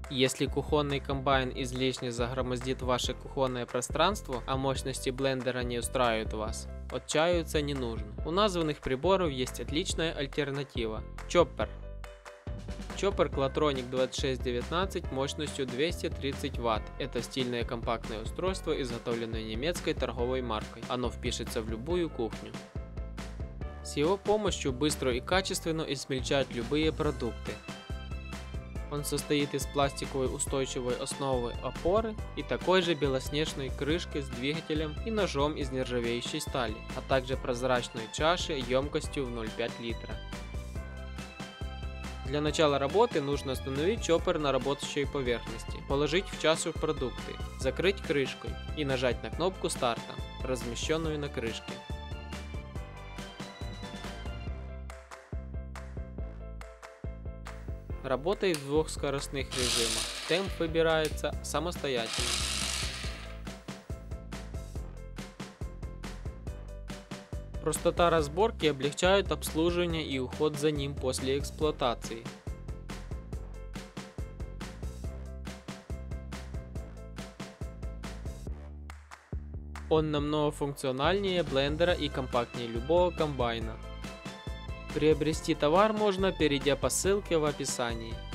Если кухонный комбайн излишне загромоздит ваше кухонное пространство, а мощности блендера не устраивают вас, отчаиваться не нужно. У названных приборов есть отличная альтернатива – чоппер. Чоппер Clatronic 2619 мощностью 230 Вт. Это стильное компактное устройство, изготовленное немецкой торговой маркой. Оно впишется в любую кухню. С его помощью быстро и качественно измельчать любые продукты. Он состоит из пластиковой устойчивой основы опоры и такой же белоснежной крышки с двигателем и ножом из нержавеющей стали, а также прозрачной чаши емкостью в 0,5 литра. Для начала работы нужно установить чоппер на работающей поверхности, положить в чашу продукты, закрыть крышкой и нажать на кнопку старта, размещенную на крышке. Работает в двух скоростных режимах, темп выбирается самостоятельно. Простота разборки облегчает обслуживание и уход за ним после эксплуатации. Он намного функциональнее блендера и компактнее любого комбайна. Приобрести товар можно, перейдя по ссылке в описании.